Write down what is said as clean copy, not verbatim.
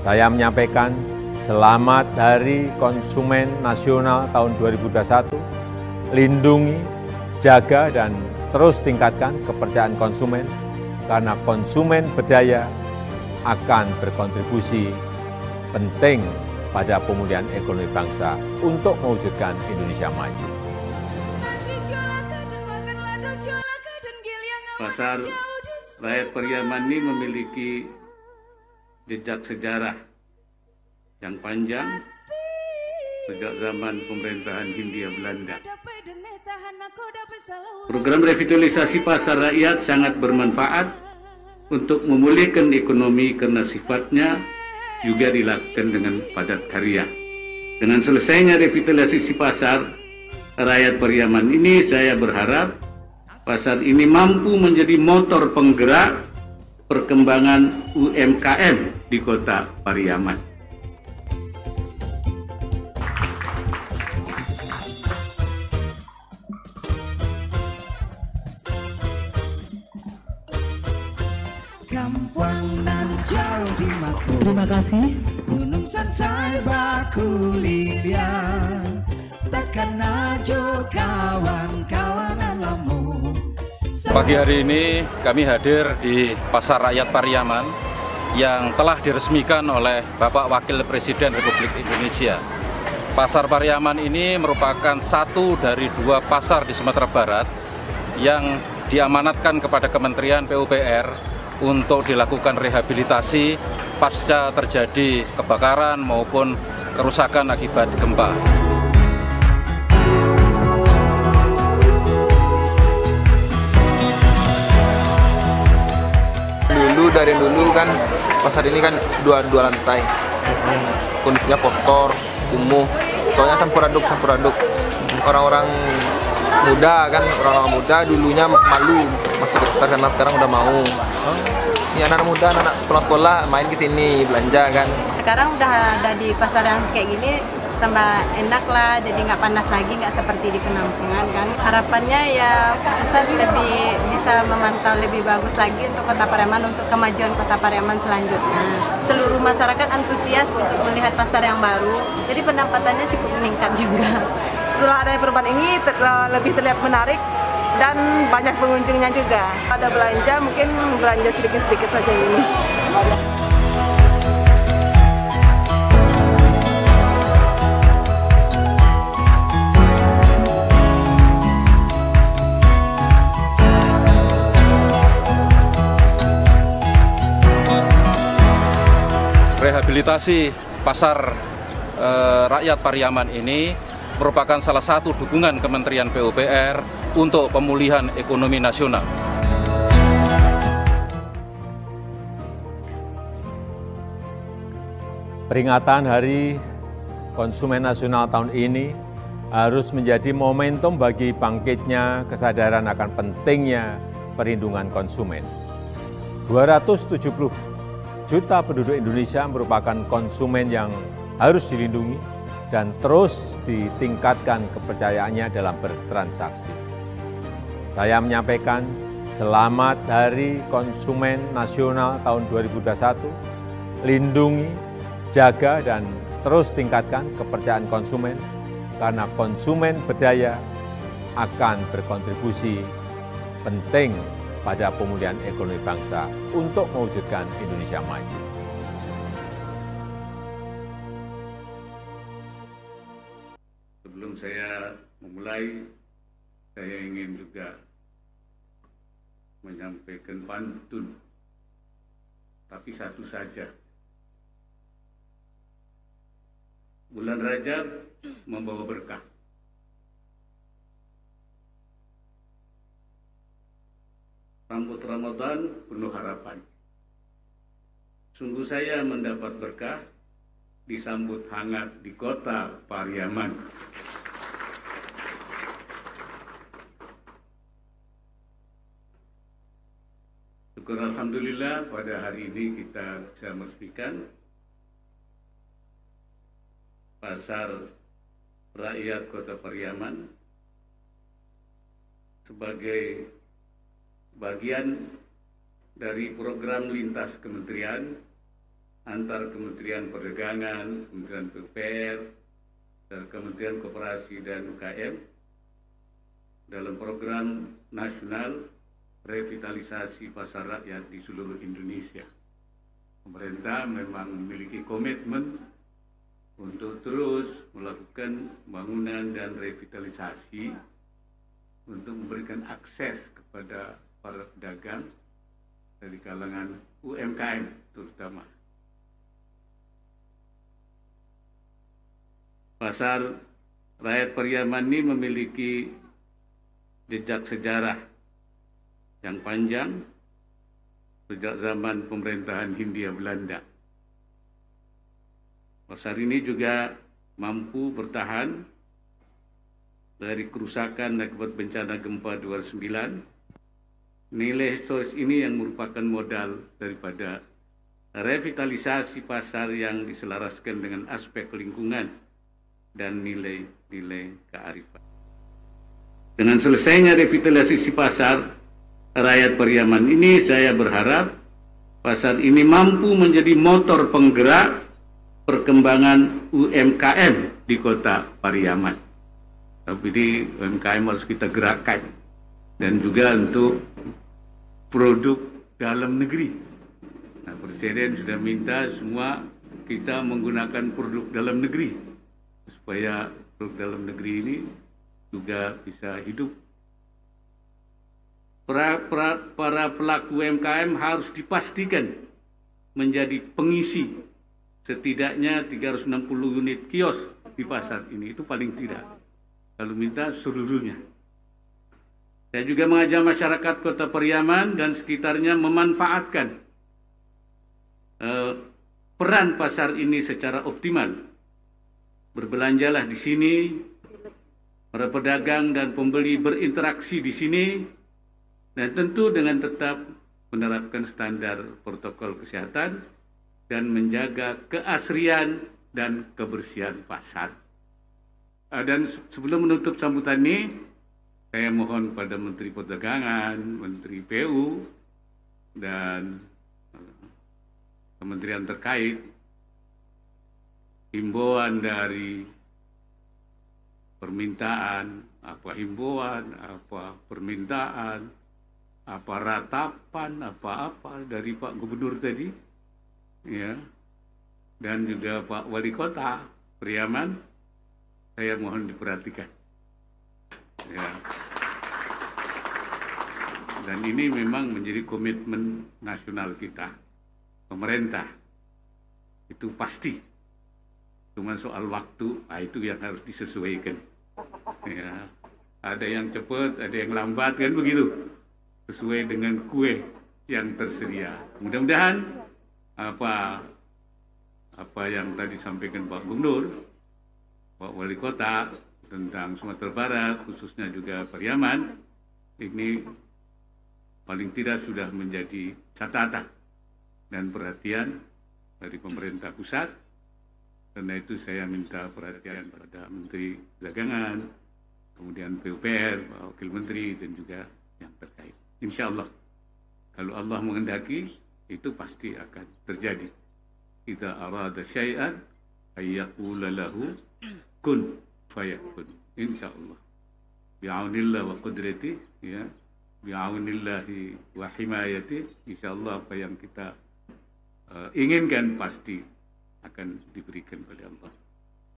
Saya menyampaikan selamat Hari Konsumen Nasional tahun 2021. Lindungi, jaga, dan terus tingkatkan kepercayaan konsumen, karena konsumen berdaya akan berkontribusi penting pada pemulihan ekonomi bangsa untuk mewujudkan Indonesia maju. Pasar Rakyat Pariaman ini memiliki jejak sejarah yang panjang sejak zaman pemerintahan Hindia Belanda. Program revitalisasi pasar rakyat sangat bermanfaat untuk memulihkan ekonomi karena sifatnya juga dilakukan dengan padat karya. Dengan selesainya revitalisasi pasar Rakyat Pariaman ini, saya berharap pasar ini mampu menjadi motor penggerak perkembangan UMKM di Kota Pariaman. Gampang nan jauh di mata. Terima kasih. Gunung Sansai baku lilian, takkan ajo kawan-kawan alamu. Pagi hari ini kami hadir di Pasar Rakyat Pariaman yang telah diresmikan oleh Bapak Wakil Presiden Republik Indonesia. Pasar Pariaman ini merupakan satu dari 2 pasar di Sumatera Barat yang diamanatkan kepada Kementerian PUPR untuk dilakukan rehabilitasi pasca terjadi kebakaran maupun kerusakan akibat gempa. Dari dulu kan pasar ini kan dua lantai, kondisinya kotor, kumuh, soalnya campur aduk. Orang-orang muda dulunya malu masuk ke pasar karena sekarang udah mau. Ini anak muda, anak sekolah main ke sini belanja kan. Sekarang udah ada di pasar yang kayak gini, tambah enak lah, jadi nggak panas lagi, nggak seperti di penampungan kan. Harapannya ya pasar lebih bisa memantau lebih bagus lagi untuk Kota Pariaman, untuk kemajuan Kota Pariaman selanjutnya. Seluruh masyarakat antusias untuk melihat pasar yang baru, jadi pendapatannya cukup meningkat juga. Setelah adanya perubahan ini lebih terlihat menarik dan banyak pengunjungnya juga. Ada belanja, mungkin belanja sedikit-sedikit saja ini. Rehabilitasi pasar Rakyat Pariaman ini merupakan salah satu dukungan Kementerian PUPR untuk pemulihan ekonomi nasional. Peringatan Hari Konsumen Nasional tahun ini harus menjadi momentum bagi bangkitnya kesadaran akan pentingnya perlindungan konsumen. 270 juta penduduk Indonesia merupakan konsumen yang harus dilindungi dan terus ditingkatkan kepercayaannya dalam bertransaksi. Saya menyampaikan selamat Hari Konsumen Nasional tahun 2021. Lindungi, jaga, dan terus tingkatkan kepercayaan konsumen, karena konsumen berdaya akan berkontribusi penting pada pemulihan ekonomi bangsa untuk mewujudkan Indonesia maju. Sebelum saya memulai, saya ingin juga menyampaikan pantun, tapi satu saja. Bulan Rajab membawa berkah. Rambut Ramadan penuh harapan. Sungguh saya mendapat berkah disambut hangat di Kota Pariaman. Syukur alhamdulillah pada hari ini kita bisa meresmikan Pasar Rakyat Kota Pariaman sebagai bagian dari program lintas kementerian antar Kementerian Perdagangan, Kementerian PUPR, dan Kementerian Koperasi dan UKM dalam program nasional revitalisasi pasar rakyat di seluruh Indonesia. Pemerintah memang memiliki komitmen untuk terus melakukan pembangunan dan revitalisasi untuk memberikan akses kepada para pedagang dari kalangan UMKM terutama. Pasar Rakyat Pariaman ini memiliki jejak sejarah yang panjang sejak zaman pemerintahan Hindia Belanda. Pasar ini juga mampu bertahan dari kerusakan akibat bencana gempa 2009. Nilai historis ini yang merupakan modal daripada revitalisasi pasar yang diselaraskan dengan aspek lingkungan dan nilai-nilai kearifan. Dengan selesainya revitalisasi pasar Rakyat Pariaman ini, saya berharap pasar ini mampu menjadi motor penggerak perkembangan UMKM di Kota Pariaman. Tapi di UMKM harus kita gerakkan, dan juga untuk produk dalam negeri. Nah, Presiden sudah minta semua kita menggunakan produk dalam negeri supaya produk dalam negeri ini juga bisa hidup. Para pelaku UMKM harus dipastikan menjadi pengisi setidaknya 360 unit kios di pasar ini, itu paling tidak. Kalau minta seluruhnya. Saya juga mengajak masyarakat Kota Pariaman dan sekitarnya memanfaatkan peran pasar ini secara optimal. Berbelanjalah di sini, para pedagang dan pembeli berinteraksi di sini, dan tentu dengan tetap menerapkan standar protokol kesehatan dan menjaga keasrian dan kebersihan pasar. Dan sebelum menutup sambutan ini, saya mohon pada Menteri Perdagangan, Menteri PU, dan kementerian terkait, himbauan dari permintaan, apa himbauan, apa permintaan, apa ratapan, apa-apa dari Pak Gubernur tadi, ya, dan juga Pak Wali Kota Pariaman, saya mohon diperhatikan. Ya. Dan ini memang menjadi komitmen nasional kita. Pemerintah itu pasti. Cuma soal waktu, itu yang harus disesuaikan. Ya. Ada yang cepat, ada yang lambat, kan begitu. Sesuai dengan kue yang tersedia. Mudah-mudahan apa yang tadi sampaikan Pak Gubernur, Pak Wali Kota tentang Sumatera Barat, khususnya juga Pariaman, ini paling tidak sudah menjadi catatan dan perhatian dari pemerintah pusat. Karena itu saya minta perhatian pada Menteri Perdagangan, kemudian PUPR, Pak Wakil Menteri, dan juga yang terkait. Insya Allah, kalau Allah menghendaki, itu pasti akan terjadi. Idza arada syai'an ayyaqula lahu kun fayakun, insyaallah. Bi'aunillah wa qudrati, ya, bi'aunillahi wa himayati, insyaallah apa yang kita inginkan pasti akan diberikan oleh Allah.